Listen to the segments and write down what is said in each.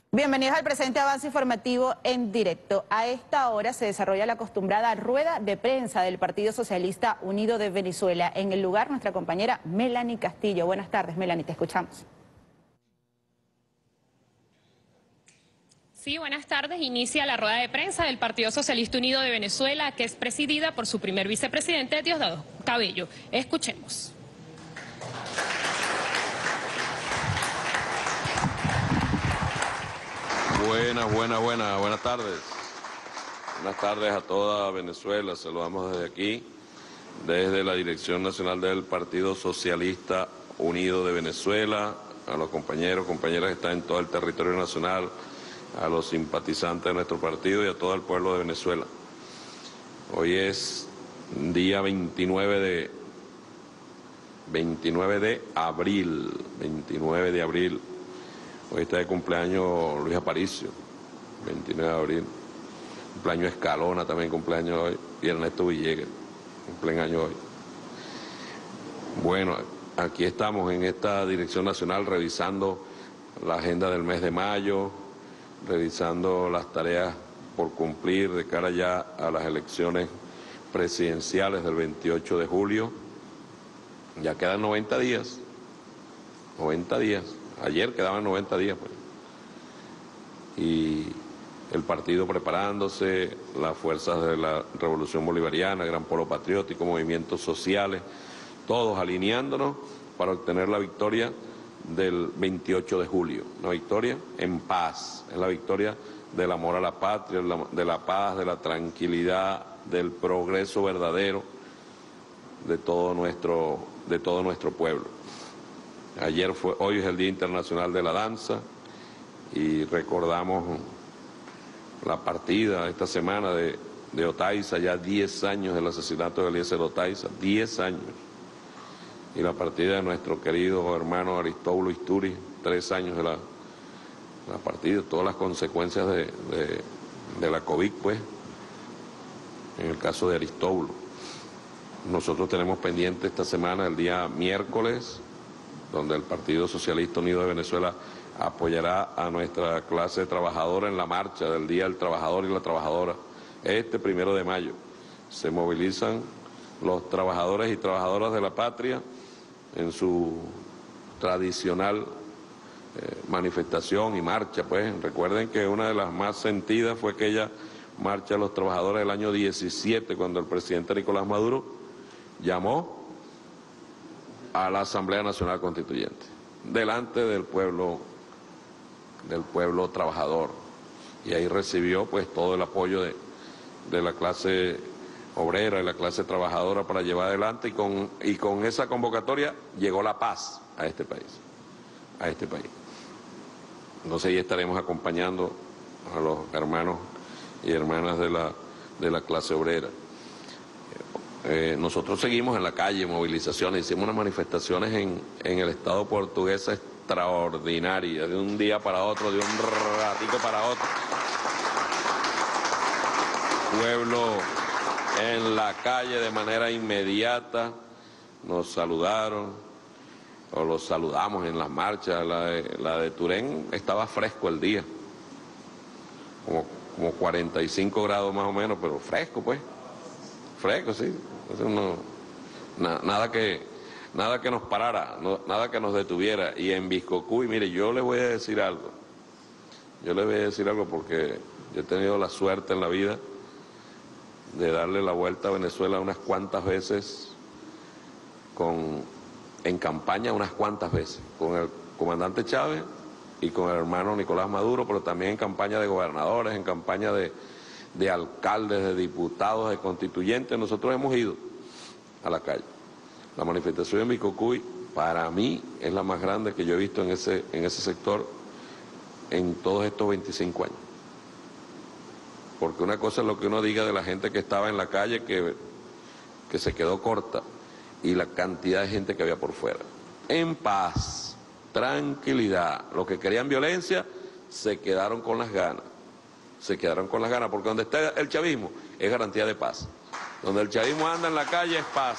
Bienvenidos al presente avance informativo en directo. A esta hora se desarrolla la acostumbrada rueda de prensa del Partido Socialista Unido de Venezuela. En el lugar, nuestra compañera Melanie Castillo. Buenas tardes, Melanie, te escuchamos. Sí, buenas tardes. Inicia la rueda de prensa del Partido Socialista Unido de Venezuela, que es presidida por su primer vicepresidente, Diosdado Cabello. Escuchemos. Buenas tardes. Buenas tardes a toda Venezuela. Saludamos desde aquí, desde la Dirección Nacional del Partido Socialista Unido de Venezuela, a los compañeros, compañeras que están en todo el territorio nacional, a los simpatizantes de nuestro partido y a todo el pueblo de Venezuela. Hoy es día 29 de abril. Hoy está de cumpleaños Luis Aparicio, 29 de abril. Cumpleaños Escalona, también cumpleaños hoy. Y Ernesto Villegas, cumpleaños hoy. Bueno, aquí estamos en esta Dirección Nacional revisando la agenda del mes de mayo, revisando las tareas por cumplir de cara ya a las elecciones presidenciales del 28 de julio. Ya quedan 90 días. 90 días. Ayer quedaban 90 días, pues. Y el partido preparándose, las fuerzas de la Revolución Bolivariana, Gran Polo Patriótico, movimientos sociales, todos alineándonos para obtener la victoria del 28 de julio. Una victoria en paz, es la victoria del amor a la patria, de la paz, de la tranquilidad, del progreso verdadero de todo nuestro pueblo. Hoy es el Día Internacional de la Danza y recordamos la partida esta semana de Otaiza, ya 10 años del asesinato de Eliezer Otaiza, 10 años. Y la partida de nuestro querido hermano Aristóbulo Isturi, 3 años de la partida, todas las consecuencias de la COVID, pues, en el caso de Aristóbulo. Nosotros tenemos pendiente esta semana, el día miércoles, donde el Partido Socialista Unido de Venezuela apoyará a nuestra clase trabajadora en la marcha del Día del Trabajador y la Trabajadora. Este 1 de mayo se movilizan los trabajadores y trabajadoras de la patria en su tradicional manifestación y marcha, pues. Recuerden que una de las más sentidas fue aquella marcha de los trabajadores del año 17, cuando el presidente Nicolás Maduro llamó a la Asamblea Nacional Constituyente, delante del pueblo trabajador. Y ahí recibió pues todo el apoyo de la clase obrera y la clase trabajadora para llevar adelante, y con esa convocatoria llegó la paz a este país. Entonces ahí estaremos acompañando a los hermanos y hermanas de la clase obrera. Nosotros seguimos en la calle, movilizaciones, hicimos unas manifestaciones en el Estado portugués extraordinarias, de un día para otro, de un ratico para otro. Pueblo en la calle de manera inmediata, nos saludaron, o los saludamos en las marchas. La de Turén estaba fresco el día, como 45 grados más o menos, pero fresco, pues. Fresco, sí. Nada que nos parara, nada que nos detuviera. Y en Biscocuy, mire, yo les voy a decir algo. Porque yo he tenido la suerte en la vida de darle la vuelta a Venezuela unas cuantas veces, en campaña unas cuantas veces, con el comandante Chávez y con el hermano Nicolás Maduro, pero también en campaña de gobernadores, en campaña de alcaldes, de diputados, de constituyentes. Nosotros hemos ido a la calle. La manifestación en Biscocuy, para mí, es la más grande que yo he visto en ese sector en todos estos 25 años. Porque una cosa es lo que uno diga de la gente que estaba en la calle, que se quedó corta, y la cantidad de gente que había por fuera. En paz, tranquilidad. Los que querían violencia se quedaron con las ganas. Porque donde está el chavismo es garantía de paz. Donde el chavismo anda en la calle es paz.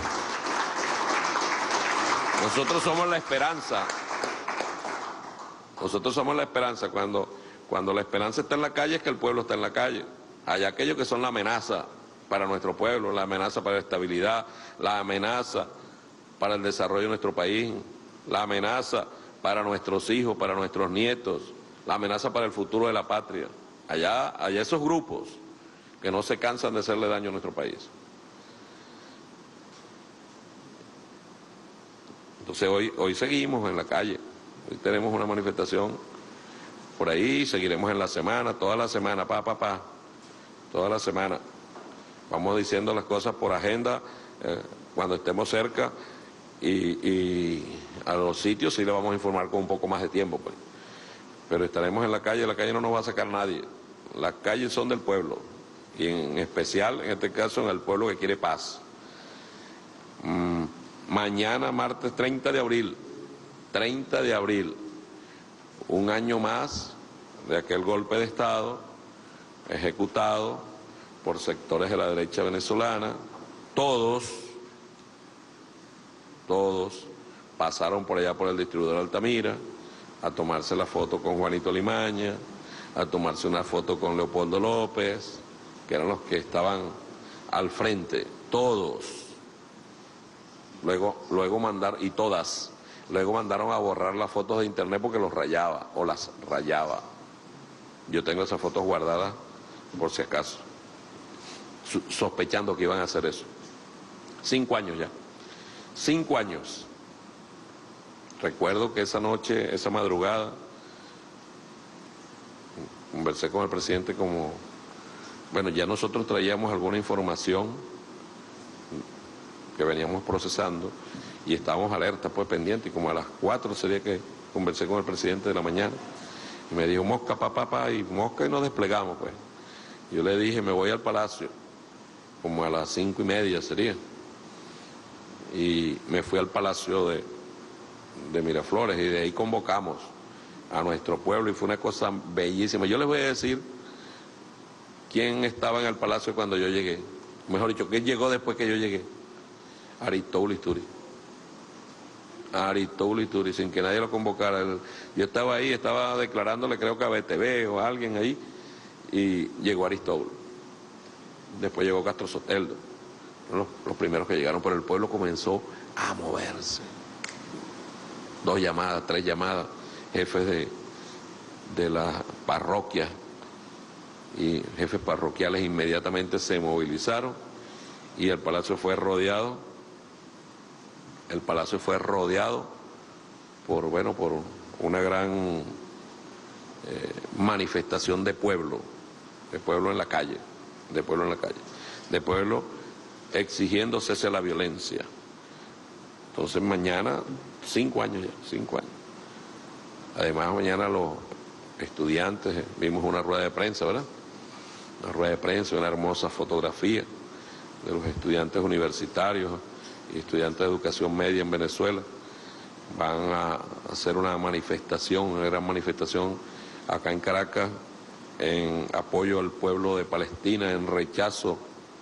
Nosotros somos la esperanza. Nosotros somos la esperanza. Cuando la esperanza está en la calle es que el pueblo está en la calle. Hay aquellos que son la amenaza para nuestro pueblo, la amenaza para la estabilidad, la amenaza para el desarrollo de nuestro país, la amenaza para nuestros hijos, para nuestros nietos, la amenaza para el futuro de la patria. Allá esos grupos que no se cansan de hacerle daño a nuestro país. Entonces hoy seguimos en la calle, hoy tenemos una manifestación por ahí, seguiremos en la semana, toda la semana, toda la semana. Vamos diciendo las cosas por agenda cuando estemos cerca y a los sitios sí le vamos a informar con un poco más de tiempo, pues. Pero estaremos en la calle no nos va a sacar nadie. Las calles son del pueblo y en especial, en este caso, en el pueblo que quiere paz. Mañana, martes 30 de abril, un año más de aquel golpe de Estado ejecutado por sectores de la derecha venezolana. Todos pasaron por allá por el distribuidor Altamira a tomarse la foto con Juanito Limaña, a tomarse una foto con Leopoldo López, que eran los que estaban al frente, todos. Luego mandaron a borrar las fotos de internet porque los rayaba o las rayaba. Yo tengo esas fotos guardadas por si acaso, sospechando que iban a hacer eso. 5 años ya, 5 años. Recuerdo que esa noche, esa madrugada, conversé con el presidente ya nosotros traíamos alguna información que veníamos procesando y estábamos alerta, pues pendientes, y como a las 4 sería que conversé con el presidente de la mañana y me dijo mosca, y mosca, y nos desplegamos, pues. Yo le dije, me voy al Palacio, como a las 5:30 sería, y me fui al Palacio de Miraflores y de ahí convocamos a nuestro pueblo y fue una cosa bellísima. Yo les voy a decir quién estaba en el Palacio cuando yo llegué, mejor dicho, quién llegó después que yo llegué. Aristóbulo Isturi, sin que nadie lo convocara. Yo estaba ahí, estaba declarándole, creo que a BTV o a alguien ahí, y llegó Aristóbulo. Después llegó Castro Soteldo. Los primeros que llegaron, pero el pueblo comenzó a moverse. 2 llamadas, 3 llamadas, jefes de las parroquias y jefes parroquiales inmediatamente se movilizaron y el palacio fue rodeado. El palacio fue rodeado por una gran manifestación de pueblo en la calle, de pueblo exigiendo cese a la violencia. Entonces mañana, 5 años ya, 5 años. Además mañana los estudiantes, vimos una rueda de prensa, ¿verdad? Una rueda de prensa, una hermosa fotografía de los estudiantes universitarios y estudiantes de educación media en Venezuela. Van a hacer una manifestación, una gran manifestación acá en Caracas, en apoyo al pueblo de Palestina, en rechazo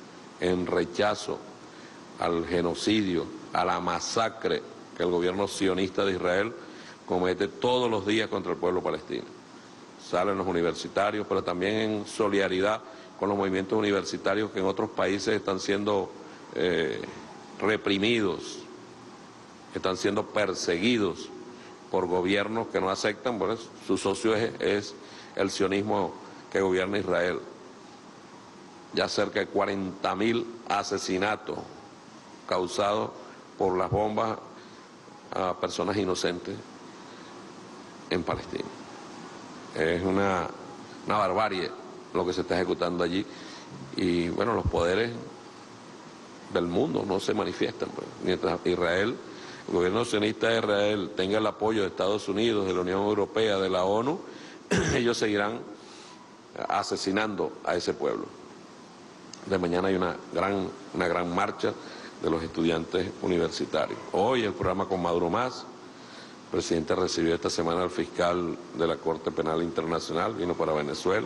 al genocidio, a la masacre que el gobierno sionista de Israel comete todos los días contra el pueblo palestino. Salen los universitarios, pero también en solidaridad con los movimientos universitarios que en otros países están siendo reprimidos, están siendo perseguidos por gobiernos que no aceptan, bueno, su socio es el sionismo que gobierna Israel. Ya cerca de 40.000 asesinatos causados por las bombas a personas inocentes en Palestina. Es una barbarie lo que se está ejecutando allí y bueno, los poderes del mundo no se manifiestan, pues. Mientras Israel, el gobierno sionista de Israel tenga el apoyo de Estados Unidos, de la Unión Europea, de la ONU, ellos seguirán asesinando a ese pueblo. De mañana hay una gran marcha de los estudiantes universitarios. Hoy el programa Con Maduro Más. El presidente recibió esta semana al fiscal de la Corte Penal Internacional, vino para Venezuela.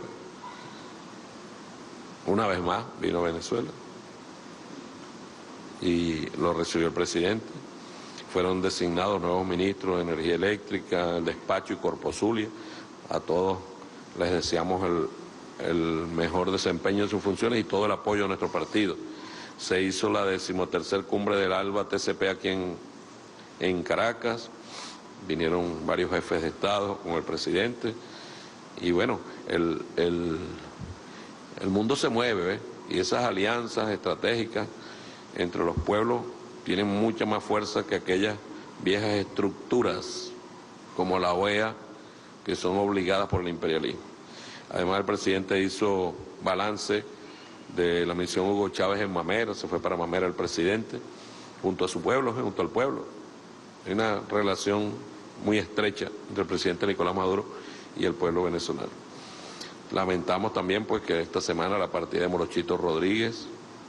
Una vez más vino a Venezuela y lo recibió el presidente. fueron designados nuevos ministros de Energía Eléctrica, el despacho y Corpo Zulia. A todos les deseamos el mejor desempeño de sus funciones y todo el apoyo a nuestro partido. Se hizo la 13ª cumbre del ALBA TCP aquí en Caracas, vinieron varios jefes de Estado con el presidente y bueno, el mundo se mueve, ¿eh? Y esas alianzas estratégicas entre los pueblos tienen mucha más fuerza que aquellas viejas estructuras como la OEA que son obligadas por el imperialismo. Además el presidente hizo balance de la misión Hugo Chávez en Mamera, se fue para Mamera el presidente, junto a su pueblo, junto al pueblo. Hay una relación muy estrecha entre el presidente Nicolás Maduro y el pueblo venezolano. Lamentamos también pues que esta semana la partida de Morochito Rodríguez,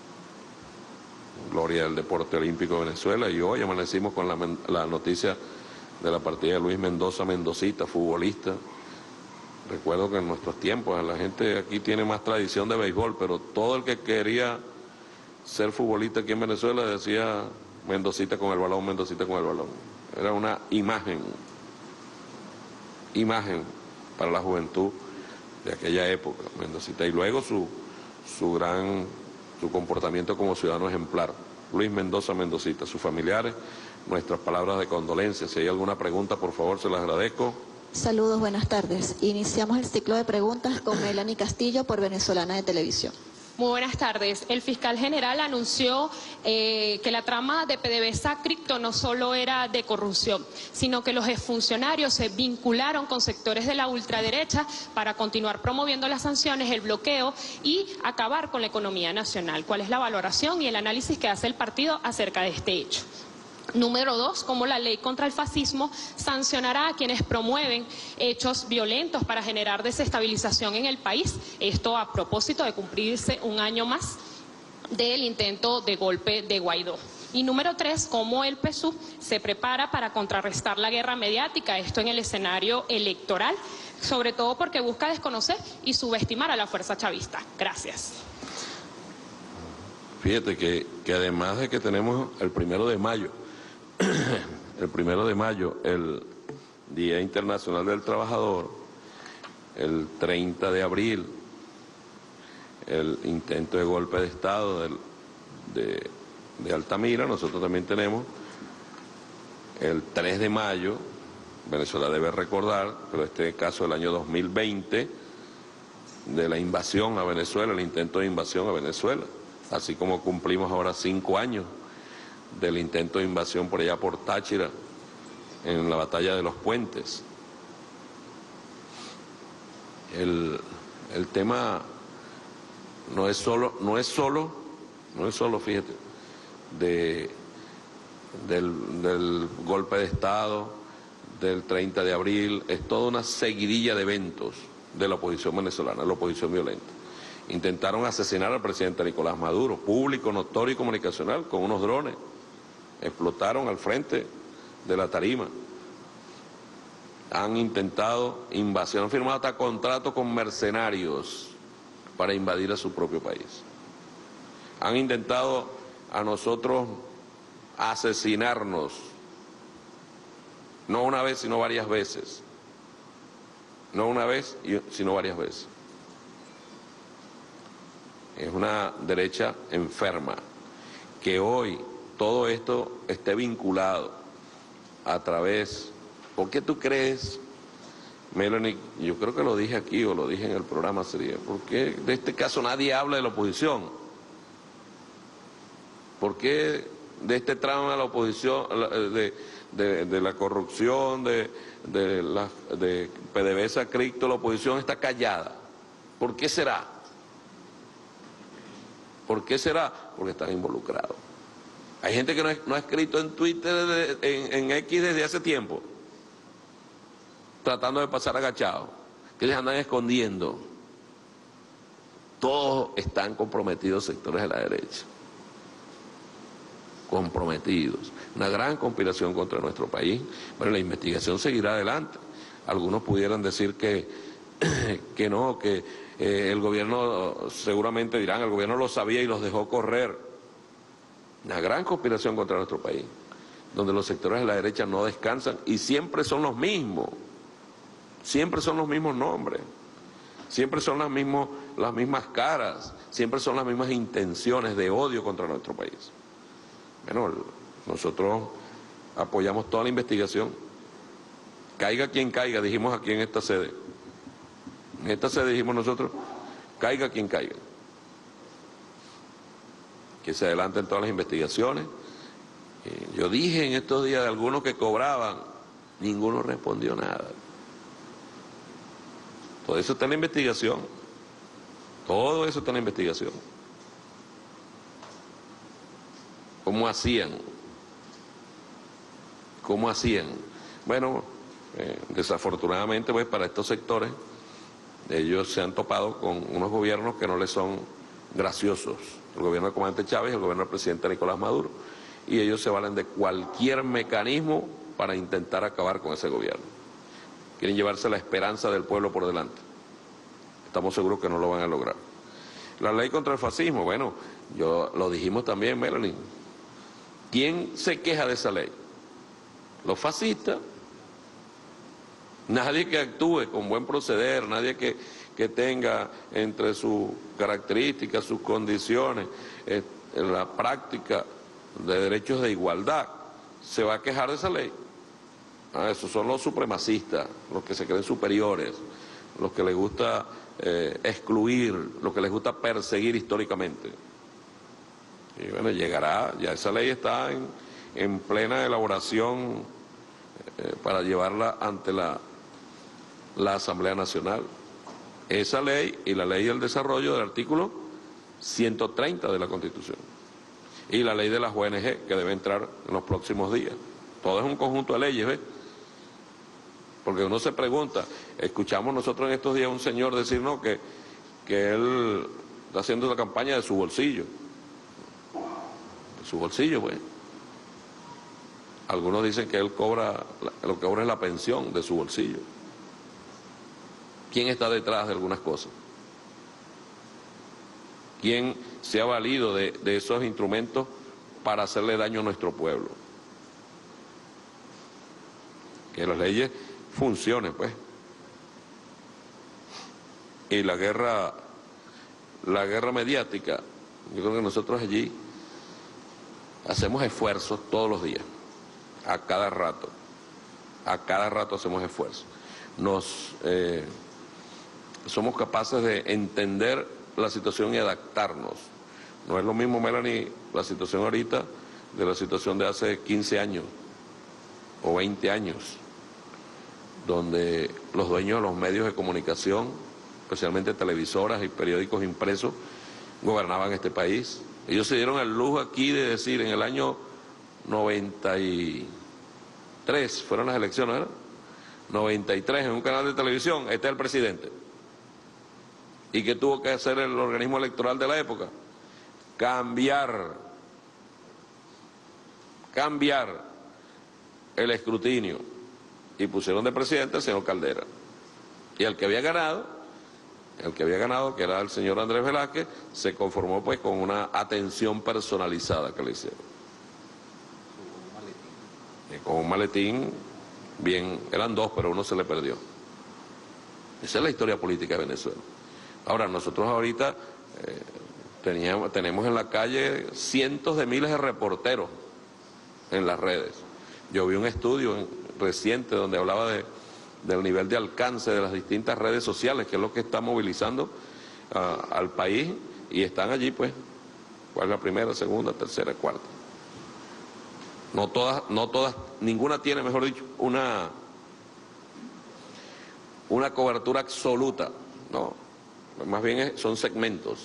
gloria del deporte olímpico de Venezuela, y hoy amanecimos con la noticia de la partida de Luis Mendoza Mendocita, futbolista. Recuerdo que en nuestros tiempos la gente aquí tiene más tradición de béisbol, pero todo el que quería ser futbolista aquí en Venezuela decía Mendocita con el balón, Mendocita con el balón. Era una imagen para la juventud de aquella época, Mendocita. Y luego su comportamiento como ciudadano ejemplar. Luis Mendoza Mendocita, sus familiares, nuestras palabras de condolencia. Si hay alguna pregunta, por favor, se las agradezco. Saludos, buenas tardes. Iniciamos el ciclo de preguntas con Melanie Castillo por Venezolana de Televisión. Muy buenas tardes. El fiscal general anunció que la trama de PDVSA Cripto no solo era de corrupción, sino que los exfuncionarios se vincularon con sectores de la ultraderecha para continuar promoviendo las sanciones, el bloqueo y acabar con la economía nacional. ¿Cuál es la valoración y el análisis que hace el partido acerca de este hecho? Número 2, cómo la ley contra el fascismo sancionará a quienes promueven hechos violentos para generar desestabilización en el país. Esto a propósito de cumplirse un año más del intento de golpe de Guaidó. Y número 3, cómo el PSUV se prepara para contrarrestar la guerra mediática, esto en el escenario electoral, sobre todo porque busca desconocer y subestimar a la fuerza chavista. Gracias. Fíjate que además de que tenemos el 1 de mayo, el Día Internacional del Trabajador, el 30 de abril, el intento de golpe de Estado de Altamira, nosotros también tenemos el 3 de mayo, Venezuela debe recordar, pero este caso del año 2020, de la invasión a Venezuela, el intento de invasión a Venezuela, así como cumplimos ahora 5 años del intento de invasión por allá por Táchira, en la batalla de los Puentes. El tema no es solo, fíjate, del golpe de Estado, del 30 de abril, es toda una seguidilla de eventos de la oposición venezolana, la oposición violenta. Intentaron asesinar al presidente Nicolás Maduro, público, notorio y comunicacional, con unos drones. Explotaron al frente de la tarima. Han intentado invasión, han firmado hasta contratos con mercenarios para invadir a su propio país. Han intentado a nosotros asesinarnos, no una vez, sino varias veces. No una vez, sino varias veces. Es una derecha enferma, que hoy todo esto esté vinculado a través... ¿Por qué tú crees, Melanie? Yo creo que lo dije aquí o lo dije en el programa, sería, ¿por qué de este caso nadie habla de la oposición? ¿Por qué de este tramo de la oposición, de la corrupción, de PDVSA Cripto, la oposición está callada? ¿Por qué será? ¿Por qué será? Porque están involucrados. Hay gente que no ha escrito en Twitter, en X desde hace tiempo, tratando de pasar agachados, que les andan escondiendo. Todos están comprometidos sectores de la derecha. Comprometidos. Una gran conspiración contra nuestro país. Bueno, la investigación seguirá adelante. Algunos pudieran decir que no, que el gobierno, seguramente dirán, el gobierno lo sabía y los dejó correr. Una gran conspiración contra nuestro país. donde los sectores de la derecha no descansan y siempre son los mismos nombres, siempre son las mismas caras, siempre son las mismas intenciones de odio contra nuestro país. Bueno, nosotros apoyamos toda la investigación, caiga quien caiga, dijimos aquí en esta sede. En esta sede dijimos nosotros, caiga quien caiga. Que se adelanten todas las investigaciones. Yo dije en estos días de algunos que cobraban, ninguno respondió nada. Todo eso está en la investigación. Todo eso está en la investigación. ¿Cómo hacían? ¿Cómo hacían? Bueno, desafortunadamente pues para estos sectores, ellos se han topado con unos gobiernos que no les son graciosos. El gobierno del comandante Chávez y el gobierno del presidente Nicolás Maduro. Y ellos se valen de cualquier mecanismo para intentar acabar con ese gobierno. Quieren llevarse la esperanza del pueblo por delante. Estamos seguros que no lo van a lograr. La ley contra el fascismo, bueno, lo dijimos también, Melanie. ¿Quién se queja de esa ley? Los fascistas. Nadie que actúe con buen proceder, nadie que tenga entre sus características, sus condiciones, en la práctica de derechos de igualdad, se va a quejar de esa ley. Esos son los supremacistas, los que se creen superiores, los que les gusta excluir, los que les gusta perseguir históricamente. Y bueno, llegará, ya esa ley está en plena elaboración para llevarla ante la Asamblea Nacional. Esa ley y la ley del desarrollo del artículo 130 de la Constitución. Y la ley de las ONG, que debe entrar en los próximos días. Todo es un conjunto de leyes, ¿ves? Porque uno se pregunta, escuchamos nosotros en estos días a un señor decir, no, que él está haciendo la campaña de su bolsillo. De su bolsillo, pues. Algunos dicen que él cobra, lo que cobra es la pensión de su bolsillo. ¿Quién está detrás de algunas cosas? ¿Quién se ha valido de esos instrumentos para hacerle daño a nuestro pueblo? Que las leyes funcionen, pues. Y la guerra mediática, yo creo que nosotros allí hacemos esfuerzos todos los días, a cada rato hacemos esfuerzos. Somos capaces de entender la situación y adaptarnos. No es lo mismo, Melanie, la situación ahorita de la situación de hace 15 años o 20 años, donde los dueños de los medios de comunicación, especialmente televisoras y periódicos impresos, gobernaban este país. Ellos se dieron el lujo aquí de decir, en el año 93, fueron las elecciones, ¿verdad? 93, en un canal de televisión, este es el presidente. ¿Y qué tuvo que hacer el organismo electoral de la época? Cambiar el escrutinio. Y pusieron de presidente al señor Caldera. Y el que había ganado, que era el señor Andrés Velázquez, se conformó pues con una atención personalizada que le hicieron. Y con un maletín, bien, eran dos, pero uno se le perdió. Esa es la historia política de Venezuela. Ahora, nosotros ahorita tenemos en la calle cientos de miles de reporteros en las redes. Yo vi un estudio reciente donde hablaba del nivel de alcance de las distintas redes sociales, que es lo que está movilizando al país, y están allí, pues, ¿cuál es la primera, segunda, tercera, cuarta? No todas, ninguna tiene, mejor dicho, una cobertura absoluta, no. Más bien son segmentos.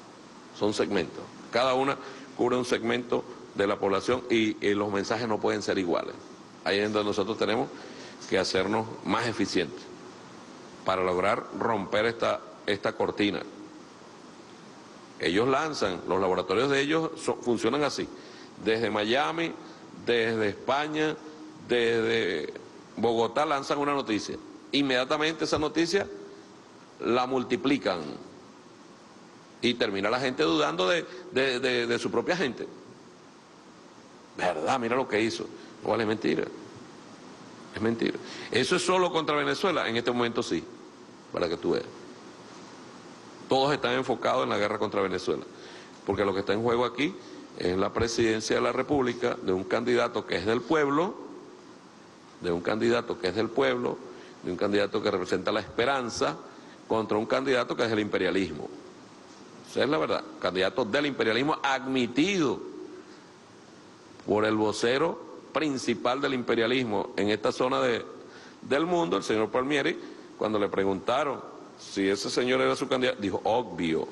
Cada una cubre un segmento de la población y los mensajes no pueden ser iguales. Ahí es donde nosotros tenemos que hacernos más eficientes para lograr romper esta cortina. Ellos lanzan, los laboratorios de ellos funcionan así, desde Miami, desde España, desde Bogotá lanzan una noticia. Inmediatamente esa noticia la multiplican y termina la gente dudando de su propia gente. ¿Verdad? Mira lo que hizo. No vale, es mentira. Es mentira. ¿Eso es solo contra Venezuela? En este momento sí, para que tú veas. Todos están enfocados en la guerra contra Venezuela, porque lo que está en juego aquí es la presidencia de la República de un candidato que es del pueblo, de un candidato que representa la esperanza, contra un candidato que es del imperialismo. Esa es la verdad, candidato del imperialismo admitido por el vocero principal del imperialismo en esta zona del mundo, el señor Palmieri. Cuando le preguntaron si ese señor era su candidato, dijo, obvio.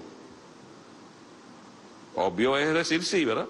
Obvio es decir sí, ¿verdad?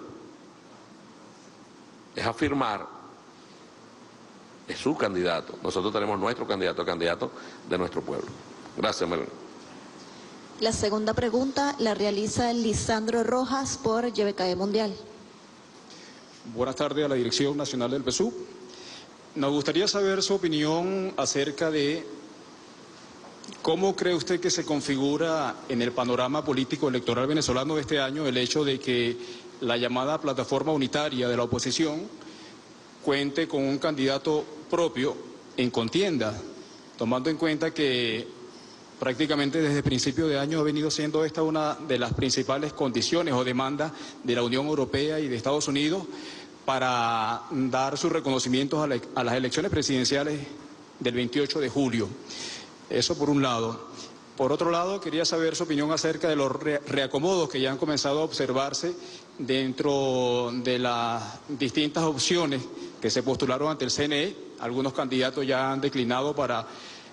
Es afirmar. Es su candidato. Nosotros tenemos nuestro candidato, el candidato de nuestro pueblo. Gracias, Melanie. La segunda pregunta la realiza Lisandro Rojas por YBKE Mundial. Buenas tardes a la Dirección Nacional del PSUV. Nos gustaría saber su opinión acerca de cómo cree usted que se configura en el panorama político electoral venezolano de este año el hecho de que la llamada plataforma unitaria de la oposición cuente con un candidato propio en contienda, tomando en cuenta que prácticamente desde principio de año ha venido siendo esta una de las principales condiciones o demandas de la Unión Europea y de Estados Unidos para dar sus reconocimientos a las elecciones presidenciales del 28 de julio. Eso por un lado. Por otro lado, quería saber su opinión acerca de los reacomodos que ya han comenzado a observarse dentro de las distintas opciones que se postularon ante el CNE. Algunos candidatos ya han declinado para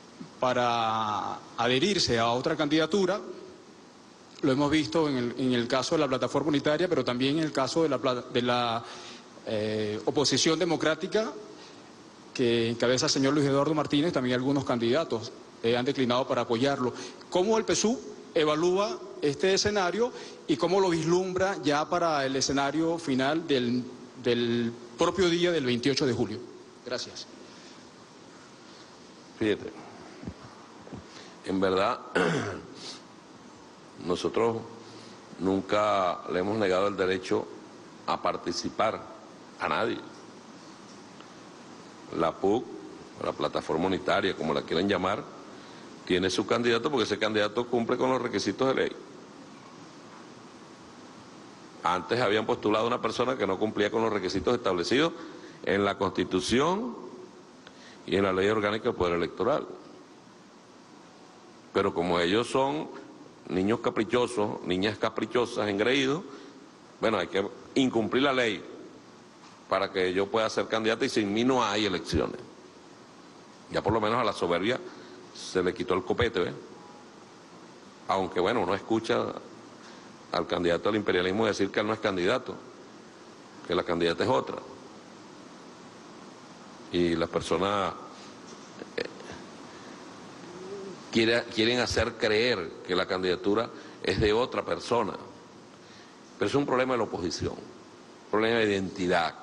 adherirse a otra candidatura. Lo hemos visto en el caso de la plataforma unitaria, pero también en el caso de la oposición democrática que encabeza el señor Luis Eduardo Martínez. También algunos candidatos han declinado para apoyarlo. ¿Cómo el PSUV evalúa este escenario y cómo lo vislumbra ya para el escenario final del propio día del 28 de julio? Gracias. Fíjate, en verdad, nosotros nunca le hemos negado el derecho a participar a nadie. La PUC, la plataforma unitaria, como la quieran llamar, tiene su candidato porque ese candidato cumple con los requisitos de ley. Antes habían postulado a una persona que no cumplía con los requisitos establecidos en la Constitución y en la Ley Orgánica del Poder Electoral. Pero como ellos son niños caprichosos, niñas caprichosas, engreídos, bueno, hay que incumplir la ley para que yo pueda ser candidato y sin mí no hay elecciones. Ya por lo menos a la soberbia se le quitó el copete, ¿ves? Aunque bueno, uno escucha al candidato del imperialismo decir que él no es candidato, que la candidata es otra. Y las personas quieren hacer creer que la candidatura es de otra persona. Pero es un problema de la oposición, un problema de identidad.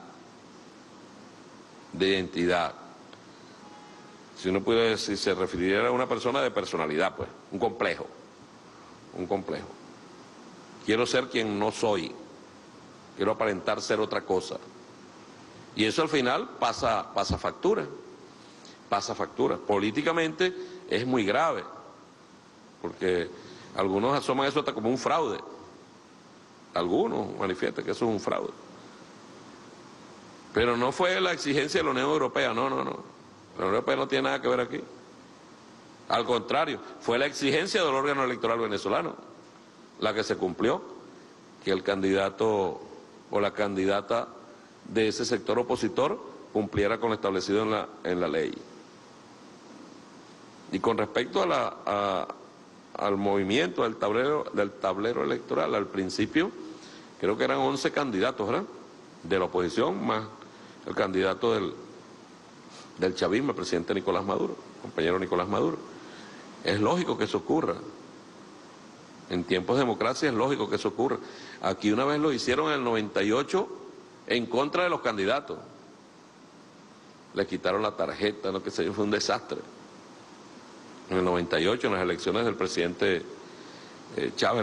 De identidad. Si uno pudiera decir, se refiriera a una persona de personalidad, pues, un complejo. Un complejo. Quiero ser quien no soy. Quiero aparentar ser otra cosa. Y eso al final pasa factura. Pasa factura. Políticamente es muy grave. Porque algunos asoman eso hasta como un fraude. Algunos manifiestan que eso es un fraude. Pero no fue la exigencia de la Unión Europea, no. La Unión Europea no tiene nada que ver aquí. Al contrario, fue la exigencia del órgano electoral venezolano la que se cumplió, que el candidato o la candidata de ese sector opositor cumpliera con lo establecido en la ley. Y con respecto al movimiento del tablero electoral, al principio creo que eran 11 candidatos, ¿verdad?, de la oposición, más el candidato del chavismo, el presidente Nicolás Maduro, compañero Nicolás Maduro. Es lógico que eso ocurra. En tiempos de democracia es lógico que eso ocurra. Aquí una vez lo hicieron en el 98 en contra de los candidatos. Le quitaron la tarjeta, lo que sé yo, fue un desastre. En el 98, en las elecciones del presidente Chávez,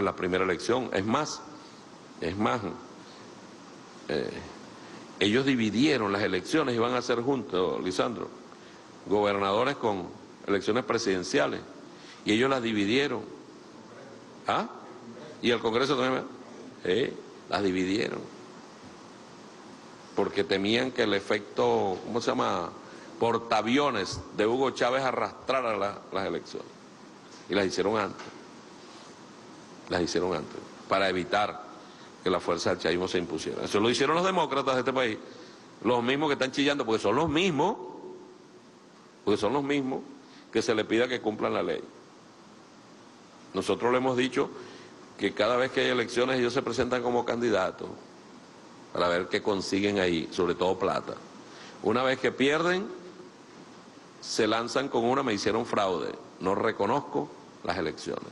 Ellos dividieron las elecciones y van a hacer juntos, Lisandro, gobernadores con elecciones presidenciales. Y ellos las dividieron. ¿Ah? ¿Y el Congreso también? Las dividieron. Porque temían que el efecto, ¿cómo se llama?, portaaviones de Hugo Chávez arrastrara las elecciones. Y las hicieron antes. Las hicieron antes, para evitar que la fuerza del chavismo se impusiera. Eso lo hicieron los demócratas de este país, los mismos que están chillando, porque son los mismos que se les pida que cumplan la ley. Nosotros le hemos dicho que cada vez que hay elecciones ellos se presentan como candidatos para ver qué consiguen ahí, sobre todo plata. Una vez que pierden, se lanzan con una: me hicieron fraude, no reconozco las elecciones.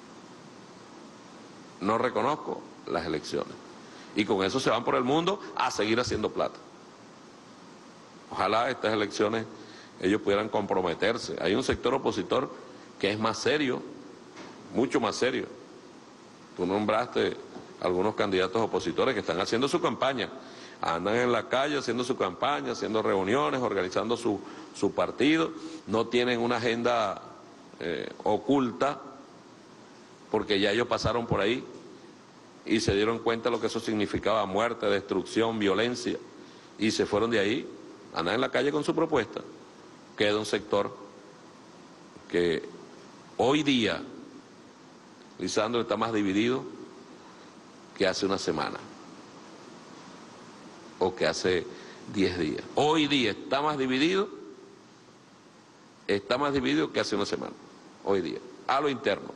No reconozco las elecciones. Y con eso se van por el mundo a seguir haciendo plata. Ojalá estas elecciones ellos pudieran comprometerse. Hay un sector opositor que es más serio, mucho más serio. Tú nombraste algunos candidatos opositores que están haciendo su campaña. Andan en la calle haciendo su campaña, haciendo reuniones, organizando su partido. No tienen una agenda oculta, porque ya ellos pasaron por ahí y se dieron cuenta de lo que eso significaba: muerte, destrucción, violencia, y se fueron de ahí. Andan en la calle con su propuesta. Queda un sector que hoy día, Lisandro, está más dividido que hace una semana o que hace 10 días. Hoy día está más dividido que hace una semana, hoy día, a lo interno.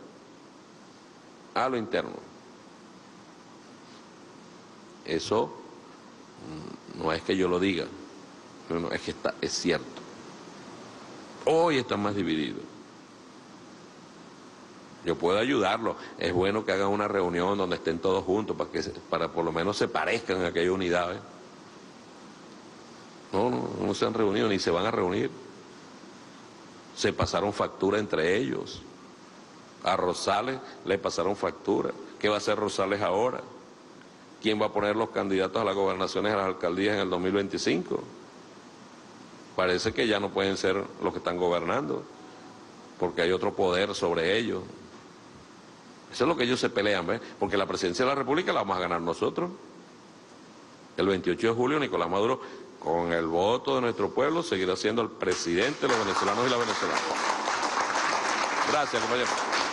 Eso no es que yo lo diga, no, es que es cierto. Hoy están más divididos. Yo puedo ayudarlo. Es bueno que hagan una reunión donde estén todos juntos para por lo menos se parezcan a aquella unidad. No se han reunido ni se van a reunir. Se pasaron factura entre ellos. A Rosales le pasaron factura. ¿Qué va a hacer Rosales ahora? ¿Quién va a poner los candidatos a las gobernaciones y a las alcaldías en el 2025? Parece que ya no pueden ser los que están gobernando, porque hay otro poder sobre ellos. Eso es lo que ellos se pelean, ¿ves? Porque la presidencia de la República la vamos a ganar nosotros. El 28 de julio, Nicolás Maduro, con el voto de nuestro pueblo, seguirá siendo el presidente de los venezolanos y las venezolanas. Gracias, compañero.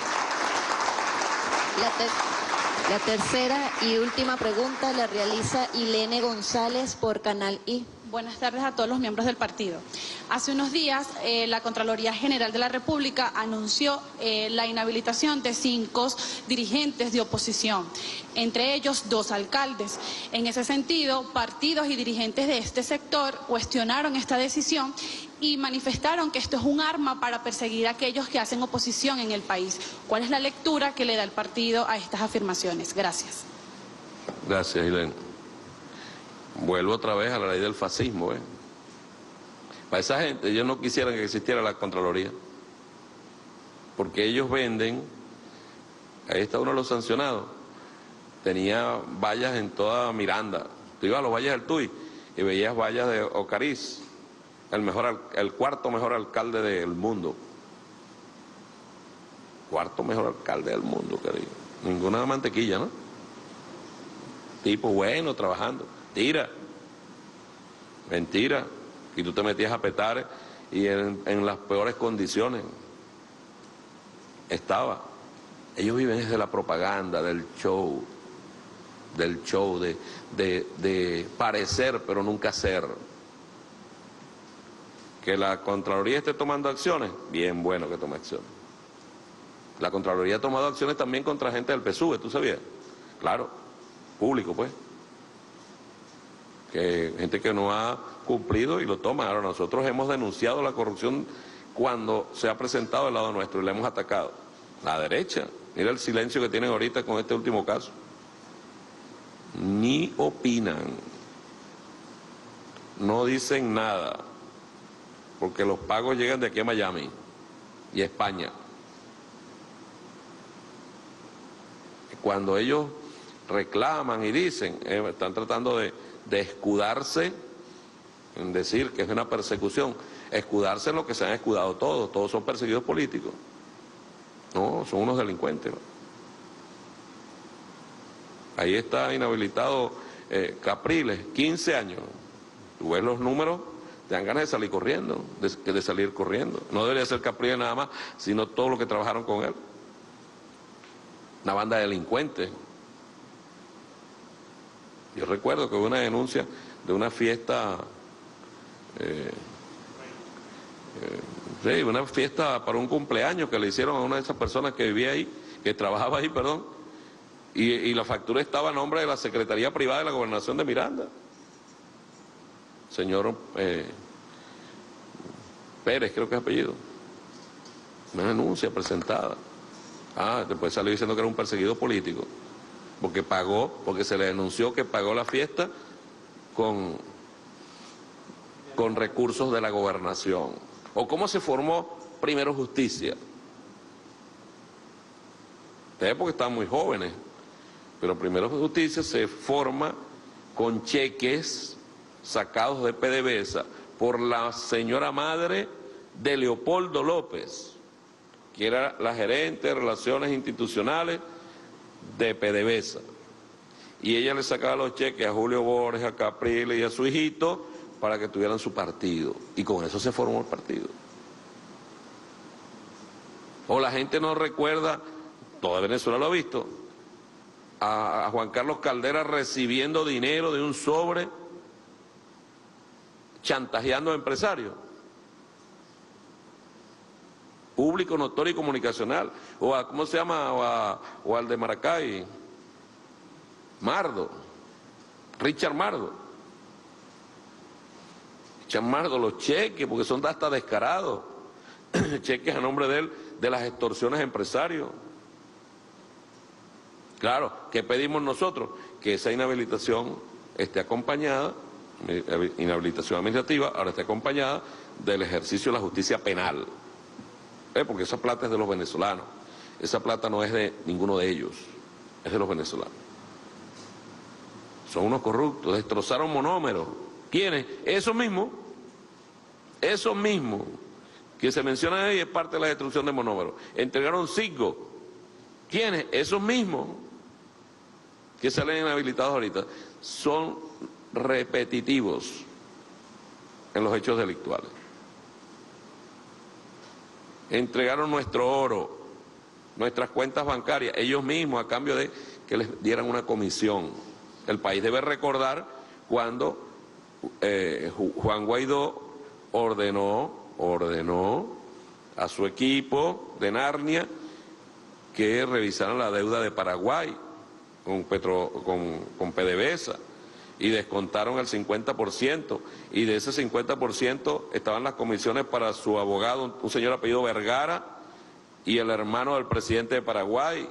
La tercera y última pregunta la realiza Ilene González por Canal I. Buenas tardes a todos los miembros del partido. Hace unos días, la Contraloría General de la República anunció la inhabilitación de 5 dirigentes de oposición, entre ellos 2 alcaldes. En ese sentido, partidos y dirigentes de este sector cuestionaron esta decisión y manifestaron que esto es un arma para perseguir a aquellos que hacen oposición en el país. ¿Cuál es la lectura que le da el partido a estas afirmaciones? Gracias. Gracias, Ilene. Vuelvo otra vez a la ley del fascismo. Para esa gente, ellos no quisieran que existiera la Contraloría, porque ellos venden. Ahí está uno de los sancionados. Tenía vallas en toda Miranda. Tú ibas a los valles del Tuy y veías vallas de Ocariz, el cuarto mejor alcalde del mundo. Cuarto mejor alcalde del mundo, querido. Ninguna mantequilla, ¿no? Tipo bueno, trabajando. Mentira. Y tú te metías a Petare y en las peores condiciones estaba. Ellos viven desde la propaganda, del show de parecer pero nunca ser. Que la Contraloría esté tomando acciones, bien bueno que tome acciones. La Contraloría ha tomado acciones también contra gente del PSUV, ¿tú sabías? Claro, público pues. Que gente que no ha cumplido y lo toma. Ahora nosotros hemos denunciado la corrupción cuando se ha presentado del lado nuestro y la hemos atacado. La derecha, mira el silencio que tienen ahorita con este último caso. Ni opinan, no dicen nada, porque los pagos llegan de aquí a Miami y a España. Cuando ellos reclaman y dicen, están tratando de de escudarse en decir que es una persecución, escudarse en lo que se han escudado todos son perseguidos políticos. No, son unos delincuentes. Ahí está inhabilitado Capriles, 15 años. Tú ves los números, te dan ganas de salir corriendo, de salir corriendo. No debería ser Capriles nada más, sino todos los que trabajaron con él. Una banda de delincuentes. Yo recuerdo que hubo una denuncia de una fiesta, una fiesta para un cumpleaños que le hicieron a una de esas personas que vivía ahí, que trabajaba ahí, perdón, y la factura estaba a nombre de la Secretaría Privada de la Gobernación de Miranda. Señor Pérez, creo que es apellido. Una denuncia presentada. Después salió diciendo que era un perseguido político, porque se le denunció que pagó la fiesta con recursos de la gobernación. ¿O cómo se formó Primero Justicia? Ustedes porque estaban muy jóvenes, pero Primero Justicia se forma con cheques sacados de PDVSA por la señora madre de Leopoldo López, que era la gerente de Relaciones Institucionales de PDVSA. Y ella le sacaba los cheques a Julio Borges, a Capriles y a su hijito para que tuvieran su partido. Y con eso se formó el partido. O la gente no recuerda, toda Venezuela lo ha visto, a Juan Carlos Caldera recibiendo dinero de un sobre, chantajeando a empresarios. Público, notorio y comunicacional. O a, ¿cómo se llama? O al de Maracay, Mardo, Richard Mardo. Richard Mardo, los cheques, porque son hasta descarados. Cheques a nombre de él, de las extorsiones a empresarios. Claro, ¿qué pedimos nosotros? Que esa inhabilitación esté acompañada, inhabilitación administrativa, ahora esté acompañada del ejercicio de la justicia penal. Porque esa plata es de los venezolanos, esa plata no es de ninguno de ellos, es de los venezolanos. Son unos corruptos, destrozaron monómeros. ¿Quiénes? Esos mismos que se mencionan ahí, es parte de la destrucción de monómeros. Entregaron Citgo. ¿Quiénes? Esos mismos que salen inhabilitados ahorita. Son repetitivos en los hechos delictuales. Entregaron nuestro oro, nuestras cuentas bancarias, ellos mismos a cambio de que les dieran una comisión. El país debe recordar cuando Juan Guaidó ordenó a su equipo de Narnia que revisaran la deuda de Paraguay con PDVSA y descontaron el 50%, y de ese 50% estaban las comisiones para su abogado, un señor apellido Vergara, y el hermano del presidente de Paraguay.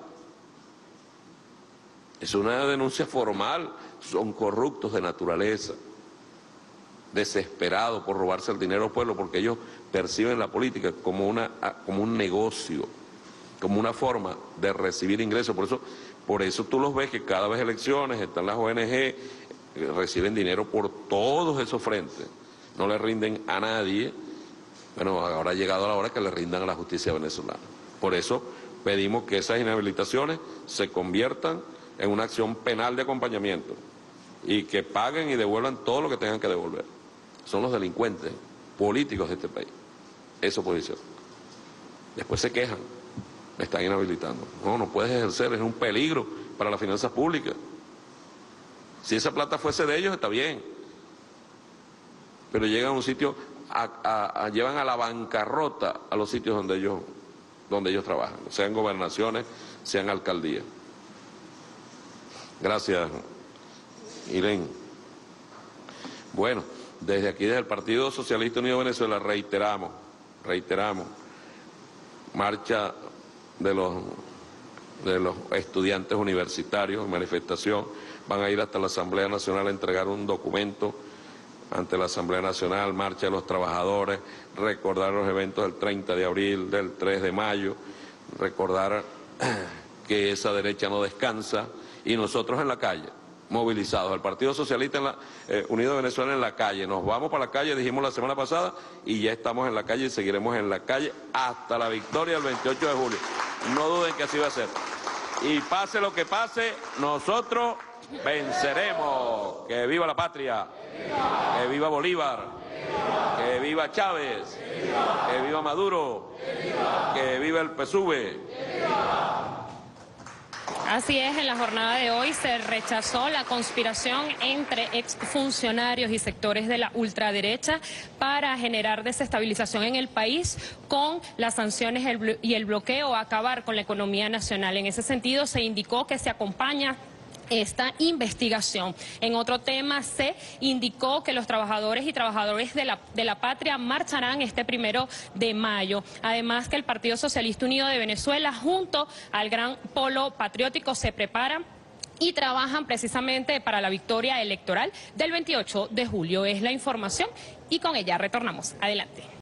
Es una denuncia formal, son corruptos de naturaleza, desesperados por robarse el dinero al pueblo, porque ellos perciben la política como un negocio, como una forma de recibir ingresos. Por eso tú los ves que cada vez elecciones, están las ONG, reciben dinero por todos esos frentes, no le rinden a nadie. Bueno, ahora ha llegado la hora que le rindan a la justicia venezolana. Por eso pedimos que esas inhabilitaciones se conviertan en una acción penal de acompañamiento y que paguen y devuelvan todo lo que tengan que devolver. Son los delincuentes políticos de este país. Esa oposición. Después se quejan, me están inhabilitando. No puedes ejercer, es un peligro para las finanzas públicas. Si esa plata fuese de ellos, está bien. Pero llegan a un sitio, llevan a la bancarrota a los sitios donde ellos trabajan, sean gobernaciones, sean alcaldías. Gracias, Irene. Bueno, desde aquí, desde el Partido Socialista Unido de Venezuela, reiteramos, marcha de los estudiantes universitarios en manifestación. Van a ir hasta la Asamblea Nacional a entregar un documento ante la Asamblea Nacional, marcha de los trabajadores, recordar los eventos del 30 de abril, del 3 de mayo, recordar que esa derecha no descansa, y nosotros en la calle, movilizados. El Partido Socialista Unido de Venezuela en la calle. Nos vamos para la calle, dijimos la semana pasada, y ya estamos en la calle y seguiremos en la calle hasta la victoria el 28 de julio. No duden que así va a ser. Y pase lo que pase, nosotros venceremos. Que viva la patria, que viva Bolívar, que viva Chávez, que viva Maduro, que viva el PSUV. Así es, en la jornada de hoy se rechazó la conspiración entre exfuncionarios y sectores de la ultraderecha para generar desestabilización en el país con las sanciones y el bloqueo a acabar con la economía nacional. En ese sentido se indicó que se acompaña esta investigación. En otro tema se indicó que los trabajadores y trabajadoras de la patria marcharán este 1 de mayo. Además que el Partido Socialista Unido de Venezuela junto al Gran Polo Patriótico se preparan y trabajan precisamente para la victoria electoral del 28 de julio. Es la información y con ella retornamos. Adelante.